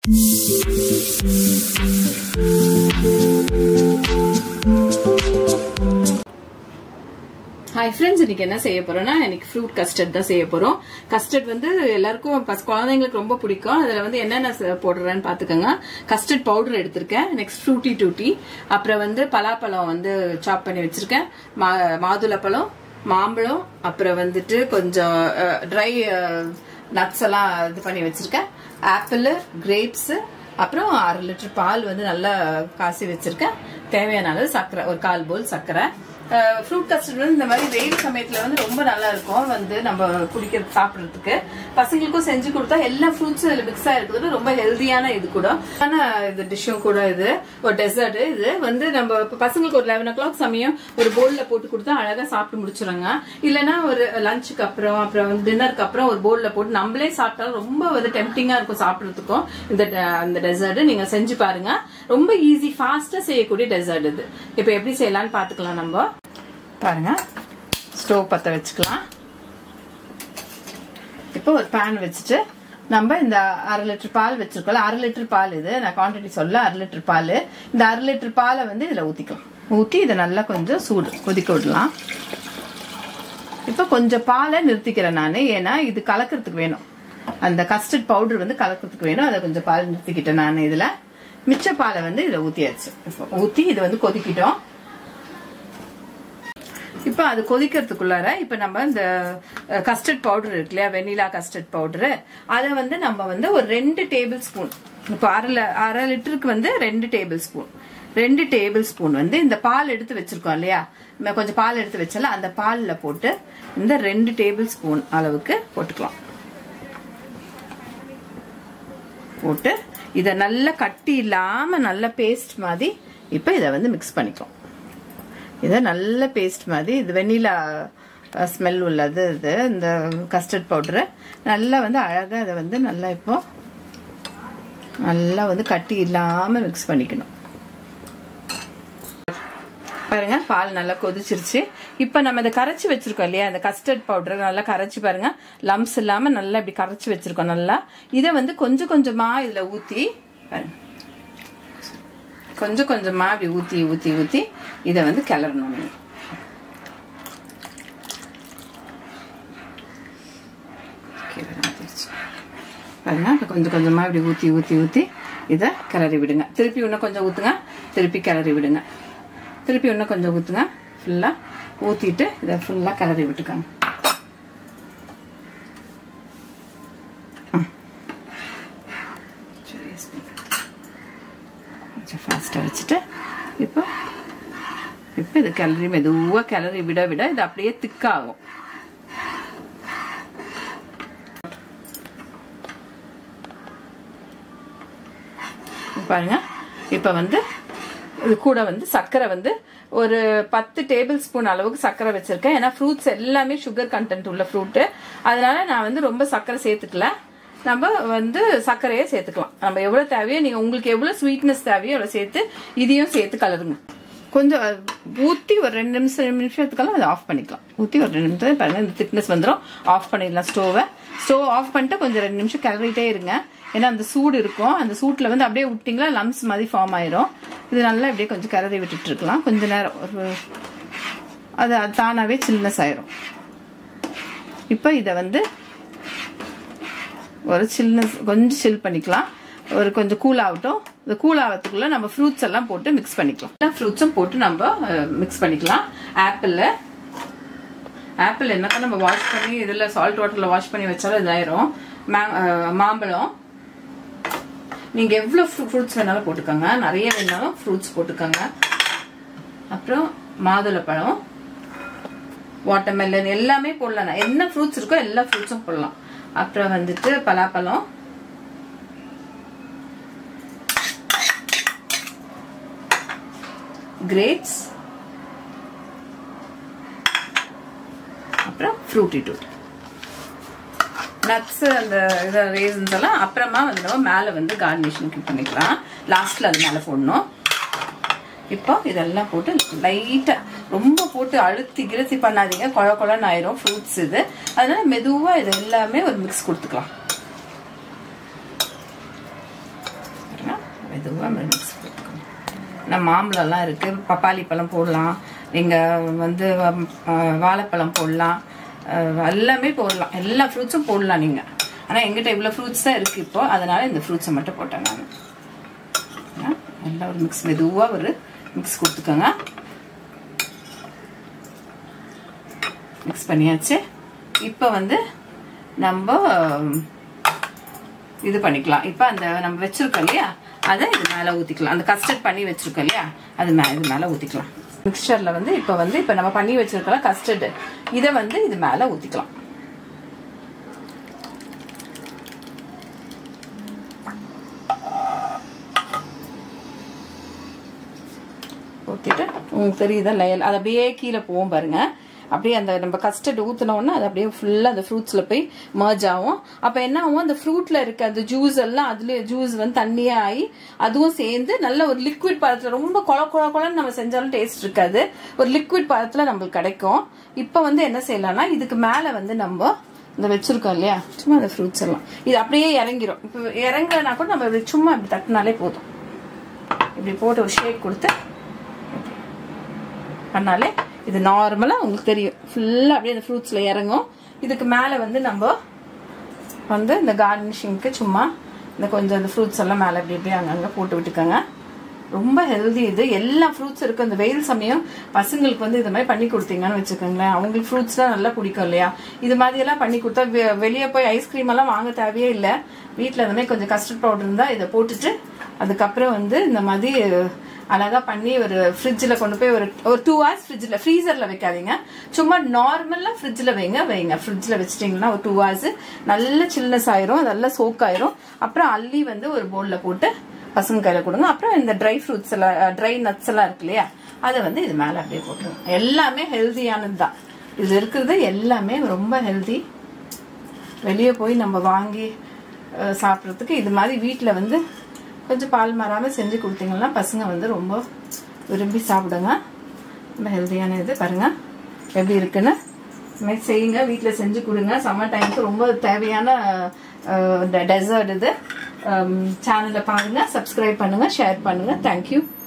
Hi friends, இன்னைக்கு என்ன செய்ய போறோம்னா இன்னைக்கு ஃப்ரூட் கஸ்டர்ட் தான் செய்ய போறோம். கஸ்டர்ட் வந்து எல்லாருக்கும் குழந்தைங்களுக்கு ரொம்ப பிடிக்கும். அதுல வந்து என்னென்ன போடுறேன்னு பாத்துக்கோங்க. கஸ்டர்ட் பவுடர் எடுத்திருக்கேன், நெக்ஸ்ட் ஃப்ரூட்டி டூட்டி, அப்புறம் வந்து பலாப்பழம் வந்து சாப் பண்ணி வச்சிருக்கேன், மாதுளப்பழம், மாம்பழம், அப்புறம் வந்துட்டு கொஞ்சம் ட்ரை நட்ஸ் எல்லாம் இது பண்ணி வச்சிருக்கேன், ஆப்பிள், கிரேப்ஸ், அப்புறம் 1/2 லிட்டர் பால் வந்து நல்லா காசி வச்சிருக்கேன், தேவையான அளவு சர்க்கரை, ஒரு 1/4 பவுல் சர்க்கரை. ஃப்ரூட் கஸ்டர்ட் வந்து இந்த மாதிரி வெயில் சமயத்துல வந்து ரொம்ப நல்லா இருக்கும், வந்து நம்ம குடிக்கிறது சாப்பிடறதுக்கு. பசங்களுக்கும் செஞ்சு கொடுத்தா எல்லா ஃப்ரூட்ஸும் இதுல மிக்ஸ் ஆயிருக்குது, ரொம்ப ஹெல்தியான இது கூட. ஆனா இது டிஷ்ஷும் கூட, இது ஒரு டெசர்ட். இது வந்து நம்ம பசங்களுக்கு ஒரு 11 o'clock சமயம் ஒரு போல்ல போட்டு கொடுத்தா அழகா சாப்பிட்டு முடிச்சுறாங்க. இல்லைன்னா ஒரு லஞ்சுக்கு அப்புறம் வந்து டின்னருக்கு அப்புறம் ஒரு போல்ல போட்டு நம்மளே சாப்பிட்டாலும் ரொம்ப வந்து டெம்டிங்கா இருக்கும் சாப்பிடறதுக்கும். இந்த டெசர்ட் நீங்க செஞ்சு பாருங்க, ரொம்ப ஈஸி, ஃபாஸ்டா செய்யக்கூடிய டெசர்ட் இது. இப்ப எப்படி செய்யலாம்னு பாத்துக்கலாம். நம்ம பாருங்க, ஸ்டவ் பத்த வச்சுக்கலாம். இப்போ ஒரு பேன் வச்சுட்டு நம்ம இந்த 1/2 லிட்டர் பால் வச்சிருக்கோம். 1/2 லிட்டர் பால், இது நான் குவான்டிட்டி சொல்ல, 1/2 லிட்டர் பால். இந்த 1/2 லிட்டர் பாலை வந்து இதுல ஊத்திக்கலாம். ஊத்தி இதை நல்லா கொஞ்சம் சூடு கொதிக்க விடலாம். இப்போ கொஞ்சம் பாலை நிறுத்திக்கிறேன் நான், ஏன்னா இது கலக்கிறதுக்கு வேணும், அந்த கஸ்டர்ட் பவுடர் வந்து கலக்கிறதுக்கு வேணும். அதை கொஞ்சம் பால் நிறுத்திக்கிட்டேன் நான். இதுல மிச்ச பாலை வந்து இதுல ஊத்தியாச்சு. இப்போ ஊத்தி இது வந்து கொதிக்கிட்டோம். இப்ப அது கொதிக்கிறதுக்குள்ளார இப்ப நம்ம இந்த கஸ்டர்ட் பவுடர் இருக்கு இல்லையா, வெனிலா கஸ்டர்ட் பவுடர், அதை வந்து நம்ம வந்து ஒரு 2 டேபிள் ஸ்பூன், இப்போ 1/2 லிட்டருக்கு வந்து 2 டேபிள் ஸ்பூன் வந்து இந்த பால் எடுத்து வச்சிருக்கோம் இல்லையா, கொஞ்சம் பால் எடுத்து வச்சால அந்த பால்ல போட்டு இந்த 2 டேபிள் ஸ்பூன் அளவுக்கு போட்டுக்கலாம். போட்டு இதை நல்லா கட்டி இல்லாம நல்ல பேஸ்ட் மாதிரி இப்ப இதை வந்து மிக்ஸ் பண்ணிக்கலாம். இதை நல்ல பேஸ்ட் மாதிரி, இது வெனிலா ஸ்மெல் உள்ளது, இது இந்த கஸ்டர்ட் பவுடரு நல்லா வந்து அழகா இதை வந்து நல்லா இப்போ நல்லா வந்து கட்டி இல்லாம மிக்ஸ் பண்ணிக்கணும். பாருங்க, பால் நல்லா கொதிச்சிருச்சு. இப்ப நம்ம இதை கரைச்சி வச்சிருக்கோம் இல்லையா, இந்த கஸ்டர்ட் பவுடர் நல்லா கரைச்சி பாருங்க, லம்ஸ் இல்லாம நல்லா இப்படி கரைச்சி வச்சிருக்கோம் நல்லா. இதை வந்து கொஞ்சம் கொஞ்சமா இதுல ஊத்தி பாருங்க, கொஞ்சம் கொஞ்சமா அப்படி ஊத்தி ஊத்தி ஊத்தி இதை வந்து கிளறணும். பாருங்க, கொஞ்சம் கொஞ்சமா இப்படி ஊத்தி ஊத்தி ஊத்தி இதை கிளறி விடுங்க. திருப்பி இன்னும் கொஞ்சம் ஊத்துங்க, திருப்பி கிளறி விடுங்க, திருப்பி இன்னும் கொஞ்சம் ஊத்துங்க. ஃபுல்லா ஊத்திட்டு இதை ஃபுல்லா கிளறி விட்டுக்காங்க. ஃபாஸ்டா வச்சுட்டு இப்போ இது கிளறி மெதுவா கிளறி விட விட இது அப்படியே திக்காகும். பாருங்க, இப்ப வந்து இது கூட வந்து சர்க்கரை வந்து ஒரு 10 டேபிள் ஸ்பூன் அளவுக்கு சர்க்கரை வச்சிருக்கேன். ஏன்னா ஃப்ரூட்ஸ் எல்லாமே சுகர் கண்டென்ட் உள்ள ஃப்ரூட், அதனால நான் வந்து ரொம்ப சர்க்கரை சேர்த்துக்கல. நம்ம வந்து சர்க்கரையை சேர்த்துக்கலாம், நம்ம எவ்வளவு தேவையோ, நீங்க உங்களுக்கு எவ்வளவு ஸ்வீட்னஸ் தேவையோ அவ்வளவு சேர்த்து இதையும் சேர்த்து கலருங்க. கொஞ்சம் ஊத்தி ஒரு 2 நிமிஷத்துக்கெல்லாம் அதை ஆஃப் பண்ணிக்கலாம். ஊத்தி ஒரு 2 நிமிஷம் பாருங்க, இந்த திக்னஸ் வந்துடும். ஆஃப் பண்ணிடலாம். ஸ்டவ் ஆஃப் பண்ணிட்டு கொஞ்சம் 2 நிமிஷம் கிளறிட்டே இருங்க, ஏன்னா அந்த சூடு இருக்கும். அந்த சூட்ல வந்து அப்படியே விட்டீங்களா லம்ஸ் மாதிரி ஃபார்ம் ஆயிரும். இது நல்லா இப்படியே கொஞ்சம் கிளறி விட்டுட்டு இருக்கலாம் கொஞ்ச நேரம், அது தானாவே சில்னஸ் ஆயிரும். இப்ப இதை வந்து ஒரு சில்னஸ் கொஞ்சம் சில் பண்ணிக்கலாம், ஒரு கொஞ்சம் கூல் ஆகட்டும். இந்த கூல் ஆகிறதுக்குள்ள நம்ம ஃப்ரூட்ஸ் எல்லாம் போட்டு மிக்ஸ் பண்ணிக்கலாம். எல்லா ஃப்ரூட்ஸும் போட்டு நம்ம மிக்ஸ் பண்ணிக்கலாம். ஆப்பிள் என்னக்கா நம்ம வாஷ் பண்ணி இதுல சால்ட் வாட்டர்ல வாஷ் பண்ணி வச்சாலும் இதாயிரும். மாம்பழம் நீங்க எவ்வளவு ஃப்ரூட்ஸ் வேணாலும் போட்டுக்கோங்க, நிறைய வேணாலும் ஃப்ரூட்ஸ் போட்டுக்கோங்க. அப்புறம் மாதுளப்பழம், வாட்டர்மெலன் எல்லாமே போடலாம், என்ன ஃப்ரூட்ஸ் இருக்கோ எல்லா ஃப்ரூட்ஸும் போடலாம். அப்புறம் வந்துட்டு பலாப்பழம், கிரேப்ஸ், அப்புறம் ஃப்ரூட்டி டூட்டி, நட்ஸ், அந்த ரேசன்ஸ் எல்லாம் அப்புறமா வந்து நம்ம மேல வந்து கார்னிஷிங் பண்ணிக்கலாம். லாஸ்ட்ல அது மேல போடணும். இப்போ இதெல்லாம் போட்டு லைட்டா, ரொம்ப போட்டு அழுத்தி கிருத்தி பண்ணாதீங்க, கொழ கொழன்னு ஆயிரும் ஃப்ரூட்ஸ் இது. அதனால மெதுவா இது எல்லாமே ஒரு மிக்ஸ் கொடுத்துக்கலாம். மெதுவாக மிக்ஸ் பண்ணிக்கணும். நம்ம மாம்பழம்லாம் இருக்குது, பப்பாளி பழம் போடலாம், நீங்கள் வந்து வாழைப்பழம் போடலாம், எல்லாமே போடலாம், எல்லா ஃப்ரூட்ஸும் போடலாம் நீங்கள். ஆனால் எங்கிட்ட இவ்வளோ ஃப்ரூட்ஸ் தான் இருக்குது இப்போ, அதனால் இந்த ஃப்ரூட்ஸை மட்டும் போட்டேன் நான். நல்லா ஒரு மிக்ஸ், மெதுவாக ஒரு மிக்ஸ் கொடுத்துக்கோங்க. மிக்ஸ் பண்ணியாச்சு. இப்போ வந்து நம்ம இது பண்ணிக்கலாம். இப்போ அந்த நம்ம வச்சிருக்கோம் இல்லையா, அதை இது மேலே ஊற்றிக்கலாம். அந்த கஸ்டர்ட் பண்ணி வச்சிருக்கோம் இல்லையா, அது இது மேலே ஊற்றிக்கலாம். மிக்சரில் வந்து இப்போ நம்ம பண்ணி வச்சிருக்கலாம் கஸ்டர்டு, இதை வந்து இது மேலே ஊற்றிக்கலாம். ஊற்றிட்டு உங்களுக்கு தெரியுதா லேயர், அது அப்படியே கீழே போகும் பாருங்க. அப்படியே அந்த நம்ம கஸ்டர்ட் ஊற்றினோன்னா அது அப்படியே ஃபுல்லாக அந்த ஃப்ரூட்ஸில் போய் மர்ஜ் ஆகும். அப்போ என்ன ஆகும், அந்த ஃப்ரூட்டில் இருக்க அந்த ஜூஸ் எல்லாம் அதுலேயே ஜூஸ் வந்து தண்ணியாக ஆகி அதுவும் சேர்ந்து நல்ல ஒரு லிக்விட் பதத்தில், ரொம்ப குழன்னு நம்ம செஞ்சாலும் டேஸ்ட் இருக்காது, ஒரு லிக்விட் பதத்தில் நம்மளுக்கு கிடைக்கும். இப்போ வந்து என்ன செய்யலாம்னா, இதுக்கு மேலே வந்து நம்ம இந்த வச்சிருக்கோம் இல்லையா, சும்மா அந்த ஃப்ரூட்ஸ் எல்லாம் இது அப்படியே இறங்கிடும். இப்போ இறங்கலைன்னா கூட நம்ம சும்மா இப்படி தட்டினாலே போதும். இப்படி போட்டு ஒரு ஷேக் கொடுத்து பண்ணாலே இது நார்மலா உங்களுக்கு தெரியும், ஃபுல்லா அப்படியே இந்த ஃப்ரூட்ஸ்ல இறங்கும். இதுக்கு மேல வந்து நம்ம வந்து இந்த கார்னிஷிங்க்கு சும்மா இந்த கொஞ்சம் இந்த ஃப்ரூட்ஸ் எல்லாம் மேல அப்படி அப்படியே அங்கங்க போட்டு விட்டுக்கோங்க. ரொம்ப ஹெல்தி இது, எல்லா ஃப்ரூட்ஸ் இருக்கு. இந்த வெயில் சமயம் பசங்களுக்கு வந்து இது மாதிரி பண்ணி கொடுத்தீங்கன்னு வச்சுக்கோங்களேன், அவங்களுக்கு ஃப்ரூட்ஸ்லாம் நல்லா பிடிக்கும் இல்லையா. இது மாதிரி எல்லாம் பண்ணி கொடுத்தா வெளியே போய் ஐஸ்கிரீம் எல்லாம் வாங்க தேவையே இல்லை. வீட்டில் இந்த மாதிரி கொஞ்சம் கஸ்டர்ட் பவுடர் இருந்தால் இதை போட்டுட்டு அதுக்கப்புறம் வந்து இந்த மாதிரி அழகா பண்ணி ஒரு ஃப்ரிட்ஜில் கொண்டு போய் ஒரு 2 hours ஃப்ரிட்ஜில், ஃப்ரீசரில் வைக்காதீங்க, சும்மா நார்மலாக ஃப்ரிட்ஜில் வைங்க. ஃப்ரிட்ஜில் வச்சிட்டிங்கன்னா ஒரு 2 hours நல்ல சில்னஸ் ஆயிரும், நல்லா சோக் ஆயிரும். அப்புறம் அள்ளி வந்து ஒரு பவுலில் போட்டு பசங்க கையில் கொடுங்க. அப்புறம் இந்த ட்ரை ஃப்ரூட்ஸ் எல்லாம், ட்ரை நட்ஸ் எல்லாம் இருக்கு இல்லையா, அதை வந்து இது மேலே அப்படியே போட்டுருங்க. எல்லாமே ஹெல்தியானது தான் இது இருக்கிறது, எல்லாமே ரொம்ப ஹெல்தி. வெளியே போய் நம்ம வாங்கி சாப்பிட்றதுக்கு இது மாதிரி வீட்டில் வந்து கொஞ்சம் பால் மாறாமல் செஞ்சு கொடுத்தீங்கன்னா பசங்க வந்து ரொம்ப விரும்பி சாப்பிடுங்க. ரொம்ப ஹெல்தியான இது பாருங்க எப்படி இருக்குன்னு. இது மாதிரி செய்யுங்க, வீட்டில் செஞ்சு கொடுங்க. சம்மர் டைமுக்கு ரொம்ப தேவையான டெசர்ட் இது. சேனலை பாருங்க, சப்ஸ்கிரைப் பண்ணுங்க, ஷேர் பண்ணுங்க. தேங்க்யூ.